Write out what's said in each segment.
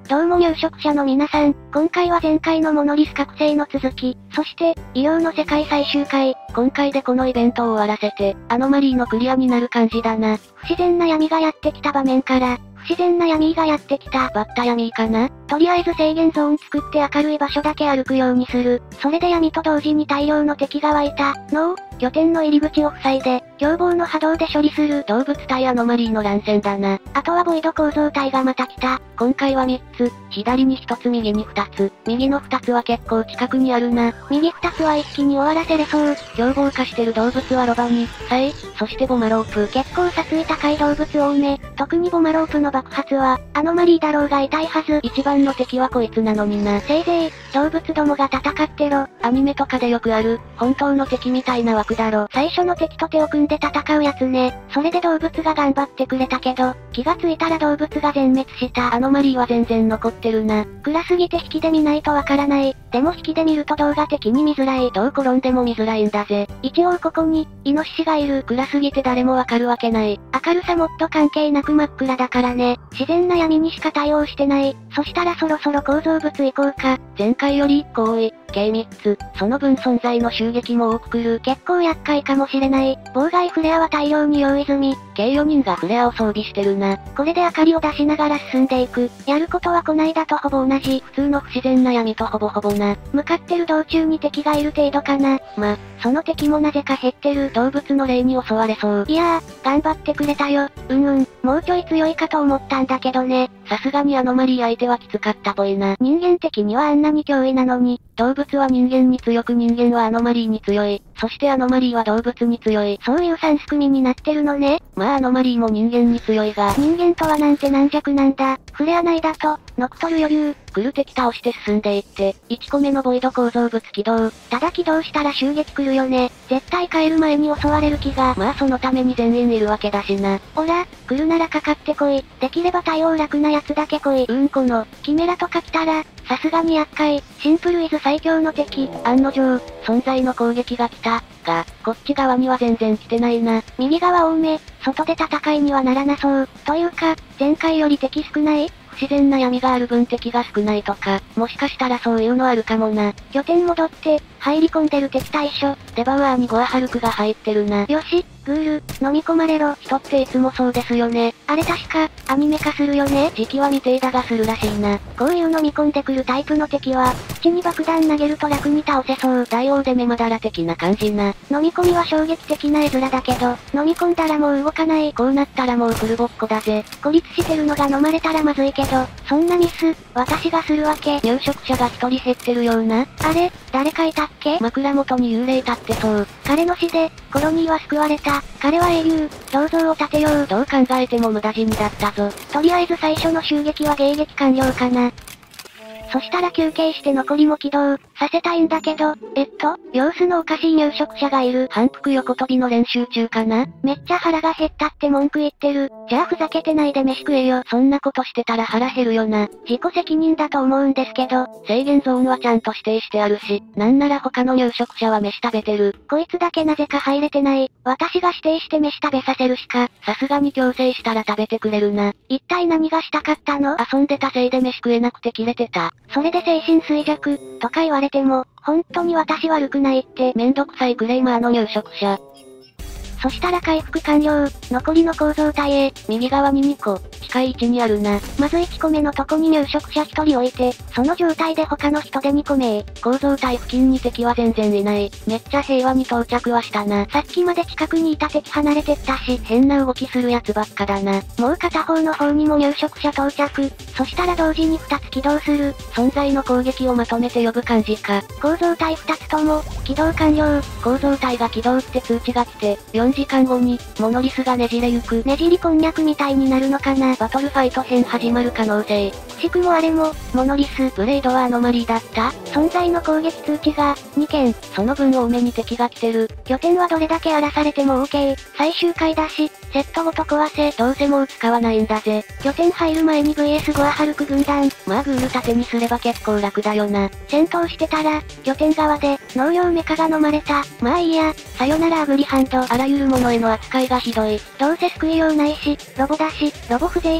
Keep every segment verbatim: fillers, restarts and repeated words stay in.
どうも入植者の皆さん、今回は前回のモノリス覚醒の続き、そして、異様の世界最終回、 今回でこのイベントを終わらせて、アノマリーのクリアになる感じだな。 不自然な闇がやってきた場面から、不自然な闇がやってきた。 バッタ闇かな？ とりあえず制限ゾーン作って明るい場所だけ歩くようにする。それで闇と同時に大量の敵が湧いたのを、拠点の入り口を塞いで、凶暴の波動で処理する。 動物対アノマリーの乱戦だな。 あとはボイド構造体がまた来た。 今回はみっつ、左にひとつ右にふたつ。右のふたつは結構近くにあるな。 右ふたつは一気に終わらせれそう。 凶暴化してる動物はロバに、サイ、そしてボマロープ。 結構殺意高い動物多め。特にボマロープの爆発は、アノマリーだろうが痛いはず。 一番の敵はこいつなのにな。 せいぜい、動物どもが戦ってろ。 アニメとかでよくある、本当の敵みたいな枠だろ。 最初の敵と手を組んで戦うやつね。それで動物が頑張ってくれたけど、気がついたら動物が全滅した。 アノマリーは全然残ってるな。 暗すぎて引きで見ないとわからない。でも引きで見ると動画的に見づらい。 どう転んでも見づらいんだぜ。 一応ここに、イノシシがいる。 暗すぎて誰もわかるわけない。 明るさもっと関係なく真っ暗だからね。自然な闇にしか対応してない。そしたらそろそろ構造物行こうか。 前回よりいっこ多い。計みっつ。その分存在の襲撃も多く来る。 結構厄介かもしれない。妨害フレアは大量に用意済み。 計よにんがフレアを装備してるな。 これで明かりを出しながら進んでいく。やることはこないだとほぼ同じ。 普通の不自然な闇とほぼほぼな。 向かってる道中に敵がいる程度かな。 ま、 その敵もなぜか減ってる。 動物の霊に襲われそう。 いやー、頑張ってくれたよ。うんうん、もうちょい強いかと思ったんだけどね。 さすがにアノマリー相手はきつかったぽいな。 人間的にはあんなに脅威なのに。 動物は人間に強く人間はアノマリーに強い。そしてアノマリーは動物に強い。 そういう三すくみになってるのね。 まあアノマリーも人間に強いが。 人間とはなんて軟弱なんだ。フレア内だと、ノクトル余裕。 来る敵倒して進んでいって、いっこめのボイド構造物起動。 ただ起動したら襲撃来るよね。絶対帰る前に襲われる気が。 まあそのために全員いるわけだしな。 おら、来るならかかってこい。できれば対応楽なやつだけ来い。 うんこの、 キメラとか来たら、さすがに厄介。シンプルイズ最強の敵。 案の定、存在の攻撃が来た。が、こっち側には全然来てないな。 右側多め、外で戦いにはならなそう。というか、前回より敵少ない？ 不自然な闇がある分敵が少ないとか、もしかしたらそういうのあるかもな。 拠点戻って、入り込んでる敵対処。 デバウアーにゴアハルクが入ってるな。 よし、グール、飲み込まれろ。 人っていつもそうですよね。 あれ確か、アニメ化するよね。 時期は未定だがするらしいな。 こういう飲み込んでくるタイプの敵は、口に爆弾投げると楽に倒せそう。 大王で目まだら的な感じな。 飲み込みは衝撃的な絵面だけど、飲み込んだらもう動かない。 こうなったらもうフルボッコだぜ。 孤立してるのが飲まれたらまずいけど、そんなミス、私がするわけ。 入植者が一人減ってるような。 あれ、誰かいたっけ？ 枕元に幽霊立ってそう。 彼の死で、コロニーは救われた。彼は英雄、銅像を建てよう。 どう考えても無駄死にだったぞ。 とりあえず最初の襲撃は迎撃完了かな。そしたら休憩して残りも起動させたいんだけど、えっと、様子のおかしい入植者がいる。 反復横跳びの練習中かな？ めっちゃ腹が減ったって文句言ってる。じゃあふざけてないで飯食えよ。 そんなことしてたら腹減るよな。 自己責任だと思うんですけど。 制限ゾーンはちゃんと指定してあるし、なんなら他の入植者は飯食べてる。 こいつだけなぜか入れてない。私が指定して飯食べさせるしか。 さすがに強制したら食べてくれるな。 一体何がしたかったの？ 遊んでたせいで飯食えなくてキレてた。 それで精神衰弱、とか言われても、本当に私悪くないって。 めんどくさいクレイマーの入植者。 そしたら回復完了。残りの構造体へ。 右側ににこ、近い位置にあるな。 まずいちこめのとこに入植者ひとり置いて、その状態で他の人でにこめへ。 構造体付近に敵は全然いない。めっちゃ平和に到着はしたな。 さっきまで近くにいた敵離れてったし、 変な動きするやつばっかだな。 もう片方の方にも入植者到着。そしたら同時にふたつ起動する。 存在の攻撃をまとめて呼ぶ感じか。 構造体ふたつとも、起動完了。 構造体が起動って通知が来て、よんじかんごに、モノリスがねじれゆく。 ねじりこんにゃくみたいになるのかな。 バトルファイト編始まる可能性。 くしくもあれも、モノリス。 ブレイドはアノマリーだった？ 存在の攻撃通知が、にけん。 その分多めに敵が来てる。 拠点はどれだけ荒らされても OK。最終回だし、セットごと壊せ。 どうせもう使わないんだぜ。 拠点入る前に ブイエス ゴアハルク軍団。 まあグール盾にすれば結構楽だよな。 戦闘してたら、拠点側で、農業メカが飲まれた。まあいいや、さよならアグリハンド。 あらゆるものへの扱いがひどい。 どうせ救いようないし、ロボだし、ロボ風情が、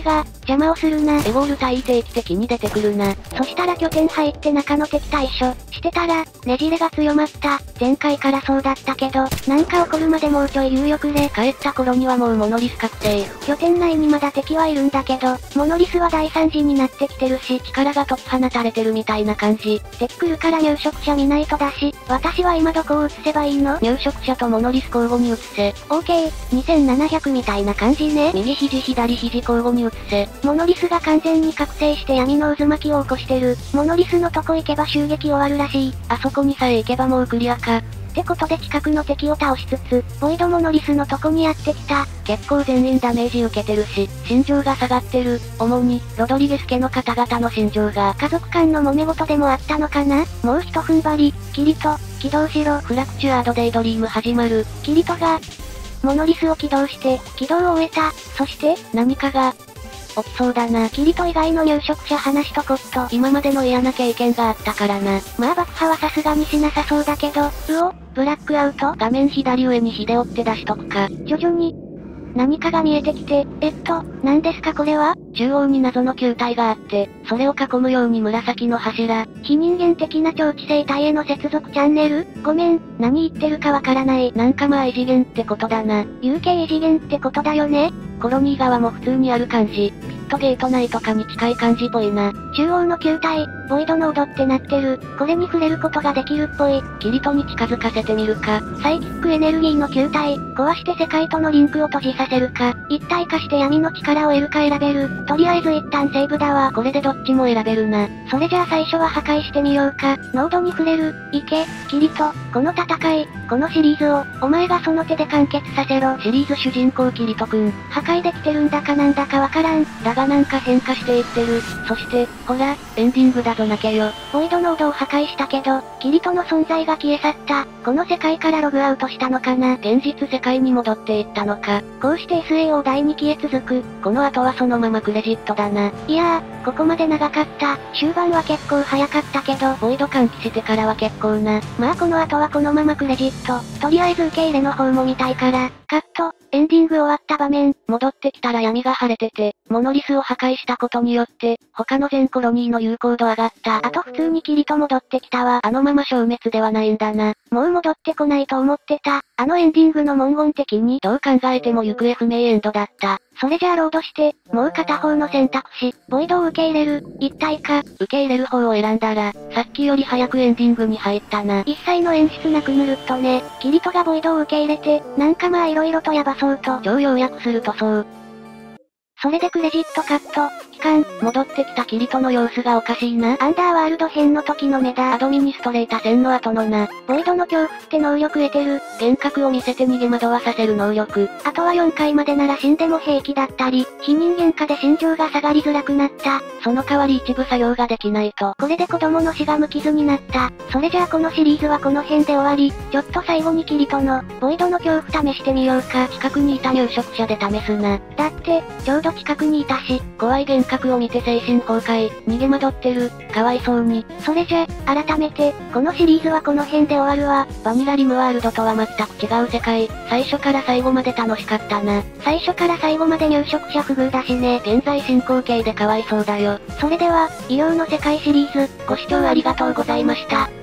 邪魔をするな。 エゴール対定期的に出てくるな。 そしたら拠点入って中の敵対処してたら、ねじれが強まった。前回からそうだったけど、なんか起こるまでもうちょい猶予くれ。 帰った頃にはもうモノリス確定。 拠点内にまだ敵はいるんだけど、モノリスは大惨事になってきてるし、 力が解き放たれてるみたいな感じ。 敵来るから入植者見ないとだし、私は今どこを移せばいいの？ 入植者とモノリス交互に移せ。 オーケー、にせんななひゃくみたいな感じね。 右肘左肘交互に移せ。 モノリスが完全に覚醒して闇の渦巻きを起こしてる。モノリスのとこ行けば襲撃終わるらしい。 あそこにさえ行けばもうクリアか。 ってことで近くの敵を倒しつつ、ボイドモノリスのとこにやってきた。 結構全員ダメージ受けてるし、心情が下がってる。主に、ロドリゲス家の方々の心情が。 家族間の揉め事でもあったのかな？もうひと踏ん張り、キリト、起動しろ。 フラクチュアードデイドリーム始まる。 キリトが、モノリスを起動して、起動を終えた。そして、 何かが、起きそうだな。 キリト以外の入植者話しとこっと。 今までの嫌な経験があったからな。 まあ爆破はさすがにしなさそうだけど、うお、ブラックアウト？ 画面左上にヒデオって出しとくか。 徐々に、何かが見えてきて、えっと、何ですかこれは？ 中央に謎の球体があって、それを囲むように紫の柱。 非人間的な超知性体への接続チャンネル？ごめん、何言ってるかわからない。 なんかまあ異次元ってことだな。 有形異次元ってことだよね？ コロニー側も普通にある感じ。ピットゲート内とかに近い感じっぽいな。 中央の球体、ボイドノードってなってる。これに触れることができるっぽい。 キリトに近づかせてみるか。 サイキックエネルギーの球体、壊して世界とのリンクを閉じさせるか。一体化して闇の力を得るか選べる。とりあえず一旦セーブだわ。 これでどっちも選べるな。 それじゃあ最初は破壊してみようか。ノードに触れる。いけ、キリト。この戦い、このシリーズを、お前がその手で完結させろ。 シリーズ主人公キリトくん。 破壊できてるんだかなんだかわからん。 だがなんか変化していってる。そして、ほら、エンディングだぞ泣けよ。 ボイドノードを破壊したけど、キリトの存在が消え去った。この世界からログアウトしたのかな。 現実世界に戻っていったのか。 こうして エスエーオー だいにきへ続く。 この後はそのままクレジットだな。 いやー、ここまで長かった。終盤は結構早かったけど、 ボイド喚起してからは結構な。 まあこの後はこのままクレジット。とりあえず受け入れの方も見たいから。カット、エンディング終わった場面。 戻ってきたら闇が晴れてて、モノリスを破壊したことによって、他の全コロニーの有効度上がった。 あと普通にキリト戻ってきたわ。 あのまま消滅ではないんだな。 もう戻ってこないと思ってた。あのエンディングの文言的に、 どう考えても行方不明エンドだった。 それじゃあロードして、もう片方の選択肢、ボイドを受け入れる、一体か。 受け入れる方を選んだら、さっきより早くエンディングに入ったな。 一切の演出なくぬるっとね、キリトがボイドを受け入れて、なんかまあ色々とヤバそうと。 超要約するとそう。 それでクレジットカット、期間、 戻ってきたキリトの様子がおかしいな。 アンダーワールド編の時の目だ。 アドミニストレータ戦の後のな。 ボイドの恐怖って能力得てる。 幻覚を見せて逃げ惑わさせる能力。 あとはよんかいまでなら死んでも平気だったり、非人間化で心情が下がりづらくなった。 その代わり一部作用ができないと。 これで子供の死が無傷になった。それじゃあこのシリーズはこの辺で終わり、ちょっと最後にキリトの、ボイドの恐怖試してみようか。 近くにいた入植者で試すな。 だって、ちょうど近くにいたし。 怖い幻覚を見て精神崩壊、逃げ惑ってる、かわいそうに。 それじゃ、改めて、このシリーズはこの辺で終わるわ。 バニラリムワールドとは全く違う世界。最初から最後まで楽しかったな。 最初から最後まで入植者不遇だしね。 現在進行形でかわいそうだよ。 それでは、医療の世界シリーズ、 ご視聴ありがとうございました。